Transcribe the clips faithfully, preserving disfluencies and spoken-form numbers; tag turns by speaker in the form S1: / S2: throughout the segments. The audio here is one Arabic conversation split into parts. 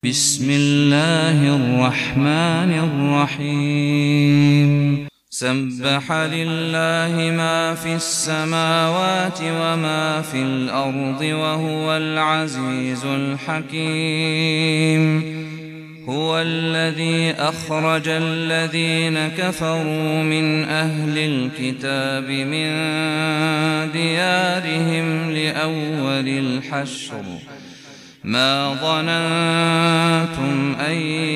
S1: بسم الله الرحمن الرحيم سبح لله ما في السماوات وما في الأرض وهو العزيز الحكيم هو الذي أخرج الذين كفروا من أهل الكتاب من ديارهم لأول الحشر ما ظننتم أن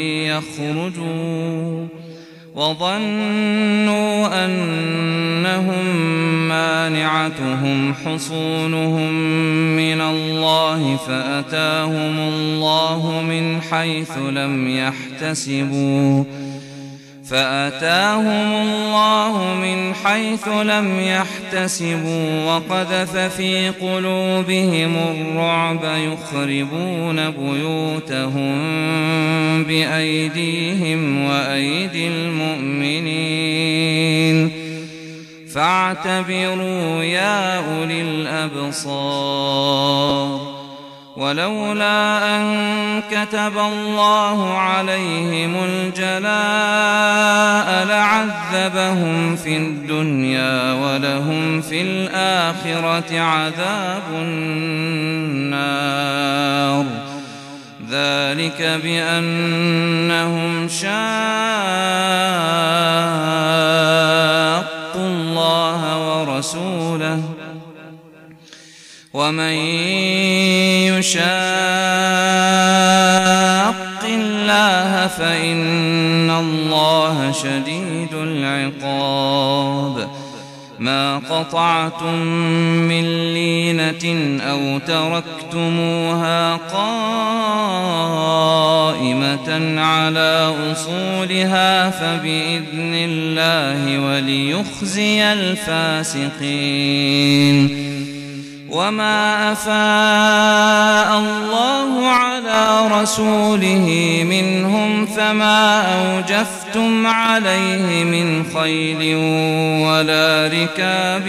S1: يخرجوا وظنوا أنهم مانعتهم حصونهم من الله فأتاهم الله من حيث لم يحتسبوا فأتاهم الله من حيث لم يحتسبوا وقذف في قلوبهم الرعب يخربون بيوتهم بأيديهم وأيدي المؤمنين فاعتبروا يا أولي الأبصار ولولا أن كتب الله عليهم الجلاء لعذبهم في الدنيا ولهم في الآخرة عذاب النار ذلك بأنهم شاقوا الله ورسوله ومن يشاق الله فإن الله شديد العقاب ما قطعتم من لينة أو تركتموها قائمة على أصولها فبإذن الله وليخزي الفاسقين وما أفاء الله على رسوله منهم فما أوجفتم عليه من خيل ولا ركاب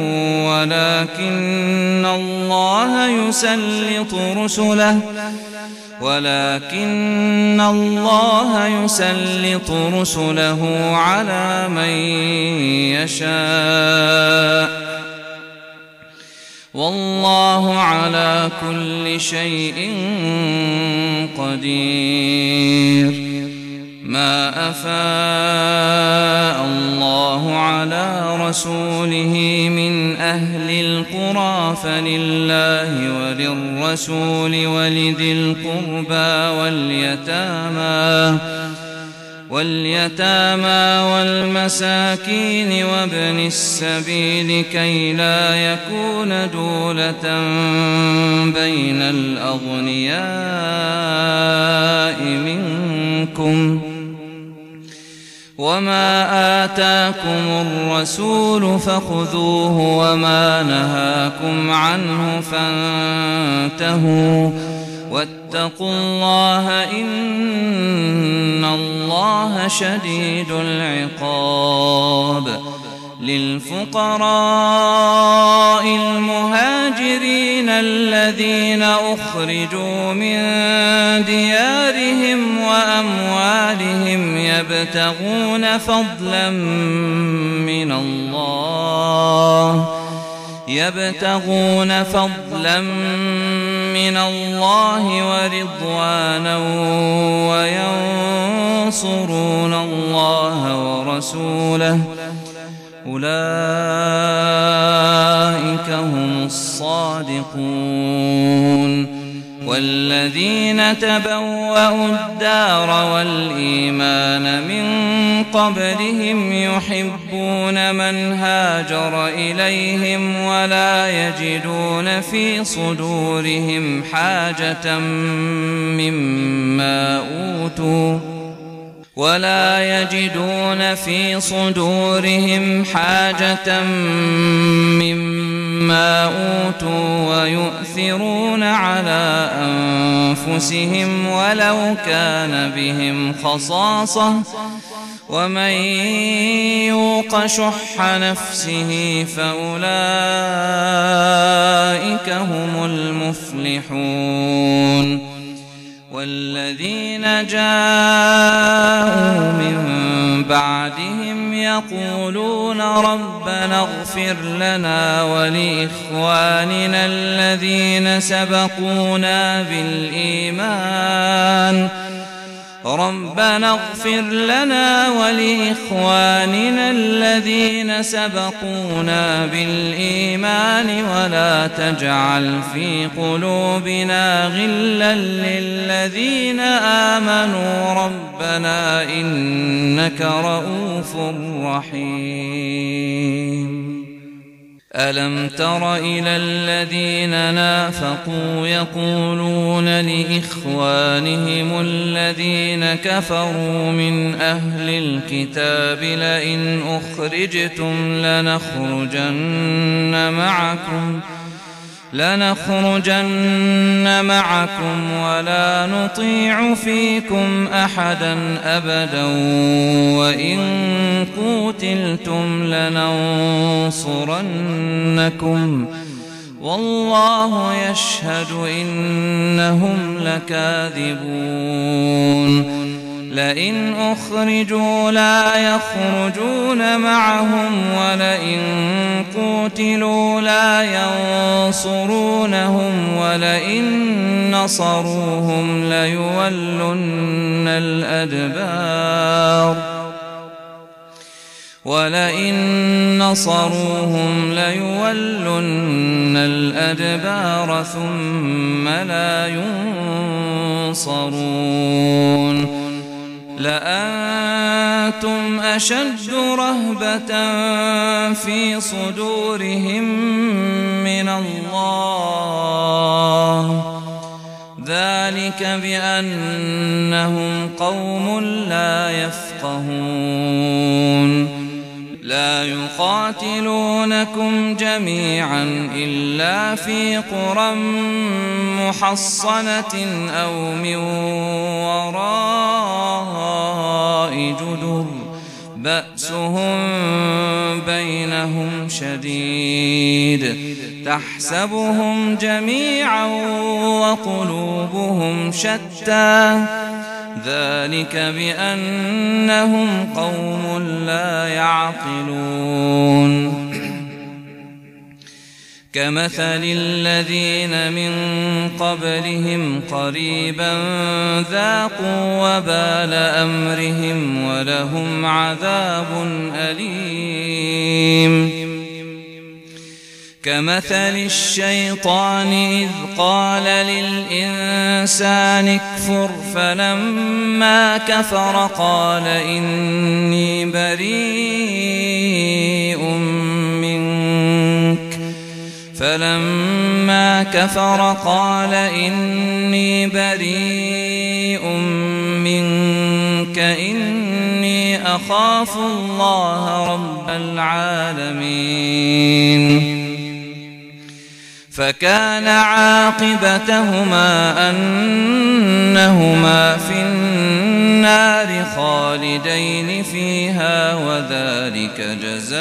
S1: ولكن الله يسلط رسله ولكن الله يسلط رسله على من يشاء والله على كل شيء قدير ما أفاء الله على رسوله من أهل القرى فلله وللرسول ولذي القربى واليتامى واليتامى والمساكين وابن السبيل كي لا يكون دولة بين الأغنياء منكم وما آتاكم الرسول فخذوه وما نهاكم عنه فانتهوا واتقوا الله إن الله شديد العقاب للفقراء المهاجرين الذين أخرجوا من ديارهم وأموالهم يبتغون فضلا من الله يبتغون فضلا من الله ورضوانا وينصرون الله ورسوله أولئك هم الصادقون والذين تبوأوا الدار والإيمان من قبلهم يحبون من هاجر إليهم ولا يجدون في صدورهم حاجة مما أوتوا ولا يجدون في صدورهم حاجة مما أوتوا ويؤثرون على أنفسهم ولو كان بهم خصاصة ومن يوق شح نفسه فأولئك هم المفلحون والذين جاءوا من بعدهم يقولون ربنا اغفر لنا ولإخواننا الذين سبقونا بالإيمان ربنا اغفر لنا ولإخواننا الذين سبقونا بالإيمان ولا تجعل في قلوبنا غلا للذين آمنوا ربنا إنك رؤوف رحيم. ألم تر إلى الذين نافقوا يقولون لإخوانهم الذين كفروا من أهل الكتاب لئن أخرجتم لنخرجن معكم لنخرجن معكم ولا نطيع فيكم أحدا أبدا وإن قوتلتم لننصرنكم والله يشهد إنهم لكاذبون. لئن أخرجوا لا يخرجون معهم ولئن قوتلوا لا ينصرونهم ولئن نصروهم ليولن الأدبار ولئن نصروهم ليولن الأدبار ثم لا ينصرون. لأنتم أشد رهبة في صدورهم من الله ذلك بأنهم قوم لا يفقهون. لا يقاتلونكم جميعا إلا في قرى محصنة أو من وراء جدر بأسهم بينهم شديد تحسبهم جميعا وقلوبهم شتى ذلك بأنهم قوم لا يعقلون. كمثل الذين من قبلهم قريبا ذاقوا وبال أمرهم ولهم عذاب أليم. كمثل الشيطان إذ قال للإنسان اكفر فلما كفر قال إني بريء منك فلما كفر قال إني بريء منك إني أخاف الله رب العالمين. فكان عاقبتهما أنهما في النار خالدين فيها وذلك جزاء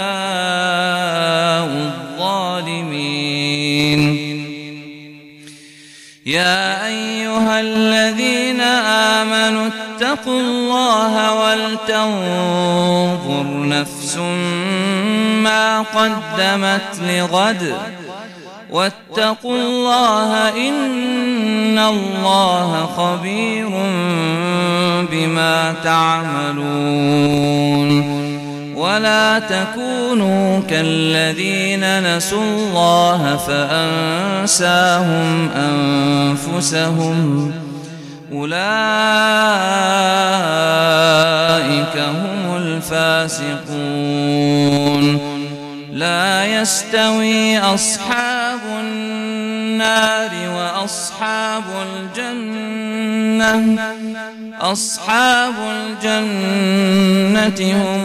S1: الظالمين. يا أيها الذين آمنوا اتقوا الله ولتنظر نفس ما قدمت لغد واتقوا الله إن الله خبير بما تعملون. ولا تكونوا كالذين نسوا الله فأنساهم أنفسهم أولئك هم الفاسقون. لا يستوي أصحاب النار وأصحاب الجنة أصحاب الجنة هم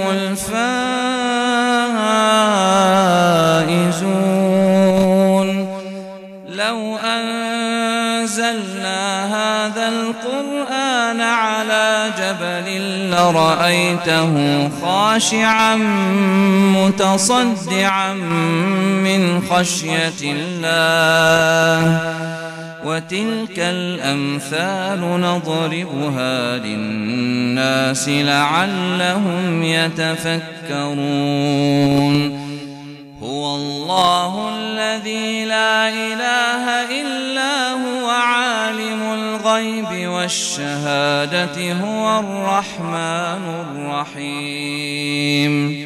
S1: الفائزون. لو أنزلنا هذا القرآن على جبل لرأيته خاشعا متصدعا من خشية الله وتلك الأمثال نضربها للناس لعلهم يتفكرون هو الله الذي لا إله إلا هو عالم الغيب والشهادة هو الرحمن الرحيم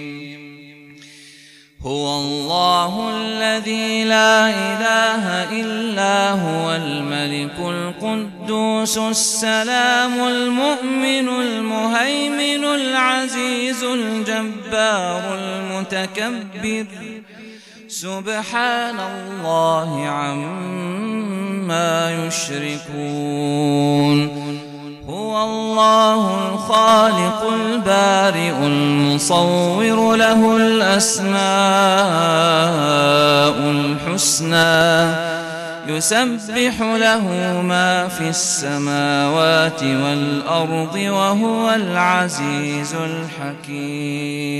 S1: هو الله الذي لا إله إلا هو الملك القدوس السلام المؤمن المهيمن العزيز الجبار المتكبر سبحان الله عما يشركون هو الله الخالق البارئ المصور له الأسماء الحسنى يسبح له ما في السماوات والأرض وهو العزيز الحكيم